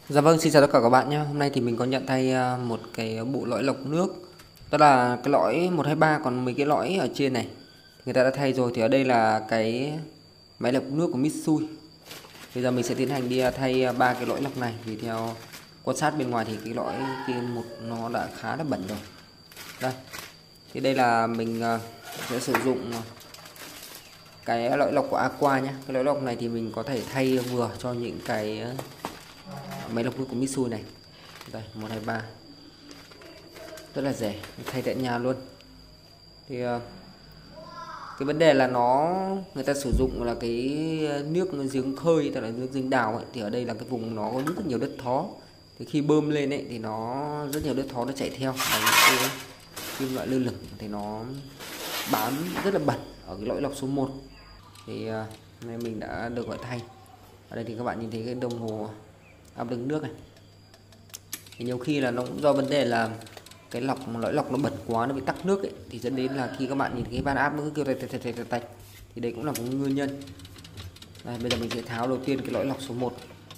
Dạ vâng, xin chào tất cả các bạn nhé. Hôm nay thì mình có nhận thay một cái bộ lõi lọc nước. Đó là cái lõi 123, còn mấy cái lõi ở trên này người ta đã thay rồi. Thì ở đây là cái máy lọc nước của Mitsui. Bây giờ mình sẽ tiến hành đi thay ba cái lõi lọc này. Vì theo quan sát bên ngoài thì cái lõi kia một nó đã khá là bẩn rồi. Đây. Thì đây là mình sẽ sử dụng cái lõi lọc của Aqua nhé. Cái lõi lọc này thì mình có thể thay vừa cho những cái máy lọc nước của Mitsui này. Đây, 123 rất là rẻ, thay tại nhà luôn. Thì cái vấn đề là người ta sử dụng là cái nước giếng khơi, tức là nước giếng đào ấy. Thì ở đây là cái vùng nó có rất nhiều đất thó, thì khi bơm lên ấy thì nó rất nhiều đất thó nó chạy theo, và những cái kim loại lơ lửng thì nó bám rất là bẩn ở cái lõi lọc số 1. Thì nay mình đã được gọi thay. Ở đây thì các bạn nhìn thấy cái đồng hồ áp lực nước này. Thì nhiều khi là nó cũng do vấn đề là cái lõi lọc nó bẩn quá, nó bị tắc nước ấy, thì dẫn đến là khi các bạn nhìn cái van áp nó cứ kêu tạch tạch, thì đấy cũng là một nguyên nhân. Đây, bây giờ mình sẽ tháo đầu tiên cái lõi lọc số 1.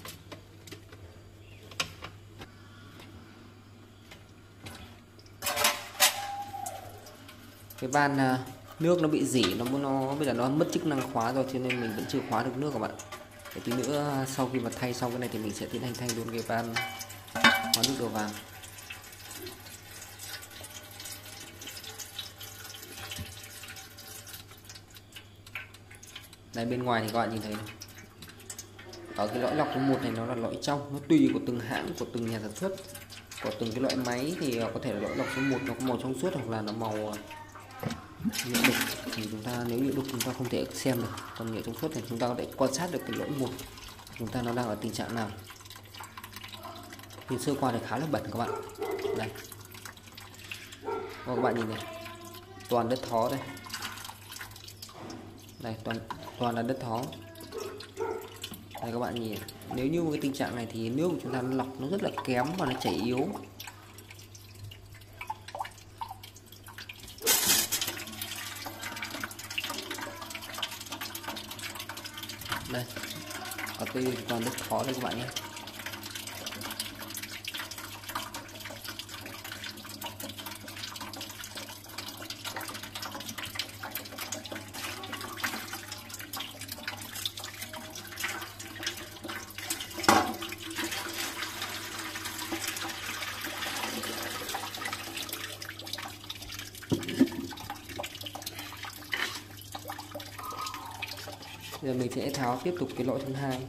Cái van nước nó bị rỉ, nó bây giờ nó mất chức năng khóa rồi, cho nên mình vẫn chưa khóa được nước các bạn. Để tí nữa sau khi mà thay xong cái này thì mình sẽ tiến hành thay luôn cái van khóa nước đầu vào. Đây, bên ngoài thì các bạn nhìn thấy này, ở cái lõi lọc số 1 này nó là lõi trong, nó tùy của từng hãng, của từng nhà sản xuất, của từng cái loại máy. Thì có thể là lõi lọc số 1 nó có màu trong suốt, hoặc là nó màu nhựa đục, thì chúng ta nếu nhựa đục chúng ta không thể xem được, còn nhựa trong suốt thì chúng ta có thể quan sát được cái lõi 1 chúng ta nó đang ở tình trạng nào. Thì sơ qua này khá là bẩn các bạn. Đây, các bạn nhìn này, toàn đất thó đây. Đây, toàn là đất thó. Đây các bạn nhìn, nếu như một cái tình trạng này thì nước của chúng ta nó lọc nó rất là kém và nó chảy yếu. Đây, ở đây toàn đất khó đây các bạn nhé. Giờ mình sẽ tháo tiếp tục cái lõi thứ hai.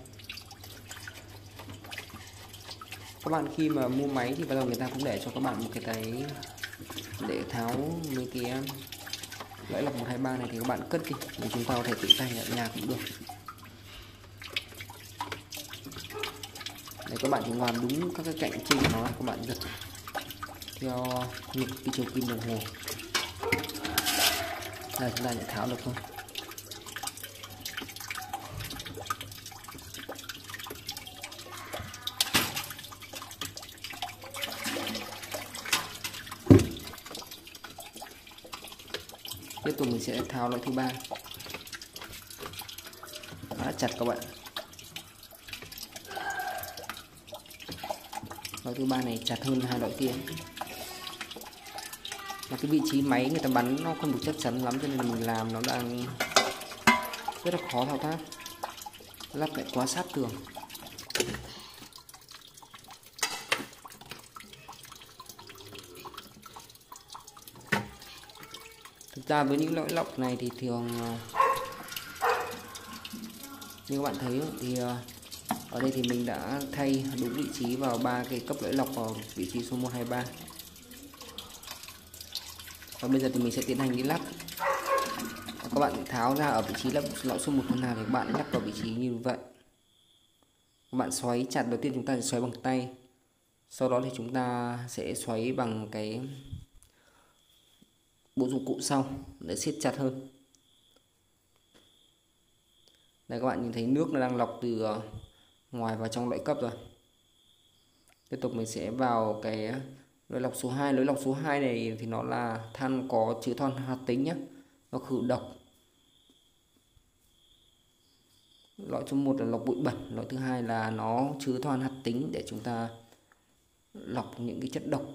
Các bạn khi mà mua máy thì bắt đầu người ta cũng để cho các bạn một cái để tháo mấy cái lõi lọc 123 này, thì các bạn cất đi, để chúng ta có thể tự tay ở nhà cũng được. Để các bạn chỉ làm đúng các cái cạnh trên của nó, các bạn giật theo như cái chiều kim đồng hồ. Đây, chúng ta sẽ tháo được thôi. Tiếp tục mình sẽ tháo lõi thứ ba, khá là chặt các bạn. Lõi thứ ba này chặt hơn hai lõi kia, mà cái vị trí máy người ta bắn nó không được chắc chắn lắm, cho nên mình làm nó đang rất là khó thao tác, lắp lại quá sát tường. Thực ra với những lõi lọc này thì thường như các bạn thấy thì ở đây thì mình đã thay đúng vị trí vào ba cái cấp lõi lọc vào vị trí số 123. Và bây giờ thì mình sẽ tiến hành đi lắp. Các bạn tháo ra ở vị trí lắp lõi số 1 nào thì các bạn lắp vào vị trí như vậy. Các bạn xoáy chặt, đầu tiên chúng ta sẽ xoáy bằng tay, sau đó thì chúng ta sẽ xoáy bằng cái bộ dụng cụ sau để siết chặt hơn. Đây, các bạn nhìn thấy nước nó đang lọc từ ngoài vào trong lõi cấp rồi. Tiếp tục mình sẽ vào cái lõi lọc số 2. Lõi lọc số 2 này thì nó là than có chứa than hoạt tính nhé, nó khử độc. Lõi số 1 là lọc bụi bẩn, lõi thứ hai là nó chứa than hoạt tính để chúng ta lọc những cái chất độc.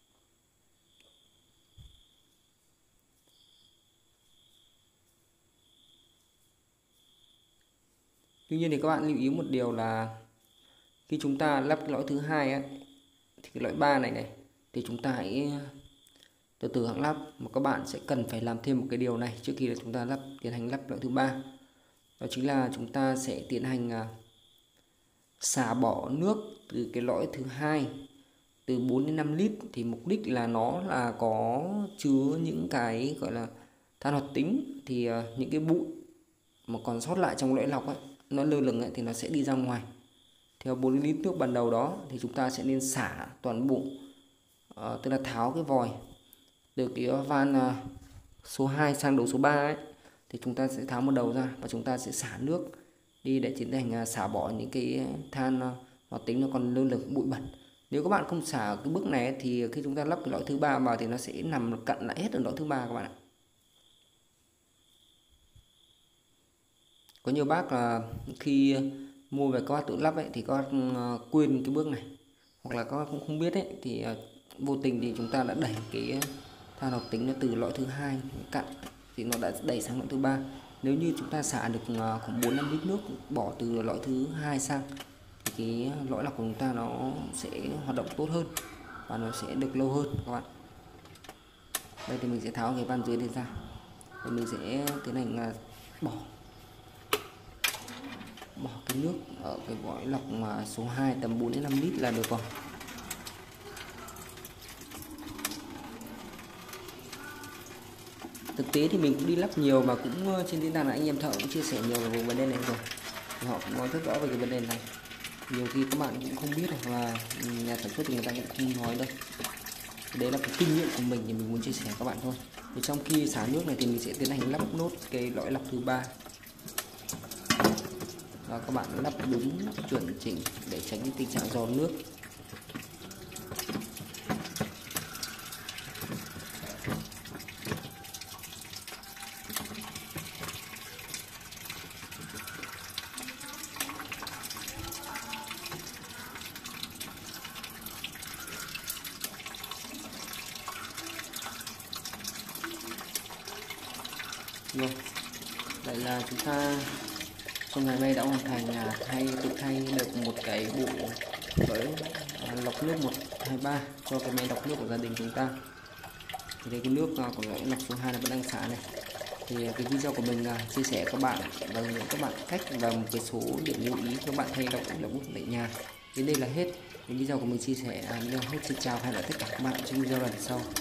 Tuy nhiên thì các bạn lưu ý một điều là khi chúng ta lắp cái lõi thứ hai ấy, thì cái lõi 3 này thì chúng ta hãy từ từ hãng lắp, mà các bạn sẽ cần phải làm thêm một cái điều này trước khi là chúng ta tiến hành lắp lõi thứ ba. Đó chính là chúng ta sẽ tiến hành xả bỏ nước từ cái lõi thứ hai từ 4 đến 5 lít, thì mục đích là nó là có chứa những cái gọi là than hoạt tính, thì những cái bụi mà còn sót lại trong lõi lọc ấy, nó lơ lửng ấy, thì nó sẽ đi ra ngoài. Theo 4 lít nước ban đầu đó thì chúng ta sẽ nên xả toàn bộ, tức là tháo cái vòi từ cái van số 2 sang đầu số 3 ấy, thì chúng ta sẽ tháo một đầu ra và chúng ta sẽ xả nước đi để tiến hành xả bỏ những cái than hoạt tính nó còn lơ lửng bụi bẩn. Nếu các bạn không xả cái bước này thì khi chúng ta lắp cái lõi thứ ba vào thì nó sẽ nằm cặn lại hết ở lõi thứ ba các bạn ạ. Có nhiều bác là khi mua về các bác tự lắp ấy thì các bác quên cái bước này, hoặc là các bác cũng không biết ấy, thì vô tình thì chúng ta đã đẩy cái than hoạt tính nó từ lõi thứ hai cặn thì nó đã đẩy sang lõi thứ ba. Nếu như chúng ta xả được khoảng 4-5 lít nước bỏ từ lõi thứ hai sang thì cái lõi lọc của chúng ta nó sẽ hoạt động tốt hơn và nó sẽ được lâu hơn các bạn. Đây thì mình sẽ tháo cái van dưới này ra và mình sẽ tiến hành bỏ cái nước ở cái lõi lọc mà số 2 tầm 4-5 lít là được rồi. Thực tế thì mình cũng đi lắp nhiều và cũng trên diễn đàn là anh em thợ cũng chia sẻ nhiều về vấn đề này rồi, thì họ cũng nói rất rõ về cái vấn đề này. Nhiều khi các bạn cũng không biết, hoặc là nhà sản xuất thì người ta cũng không nói đâu. Đấy là cái kinh nghiệm của mình thì mình muốn chia sẻ với các bạn thôi. Thì trong khi xả nước này thì mình sẽ tiến hành lắp nốt cái lõi lọc thứ ba. Và các bạn lắp đúng chuẩn chỉnh để tránh cái tình trạng giò nước. Rồi, vậy là chúng ta trong ngày nay đã hoàn thành tự thay được một cái bộ với lọc nước 123 cho cái máy lọc nước của gia đình chúng ta. Thì đây cái nước của lõi lọc số 2 là vẫn đang xả này. Thì cái video của mình chia sẻ các bạn và hướng dẫn các bạn cách và một cái số điểm lưu ý cho bạn thay lọc nước tại nhà. Đến đây là hết. Cái video của mình chia sẻ video hết. Xin chào, hẹn gặp lại tất cả các bạn trong video lần sau.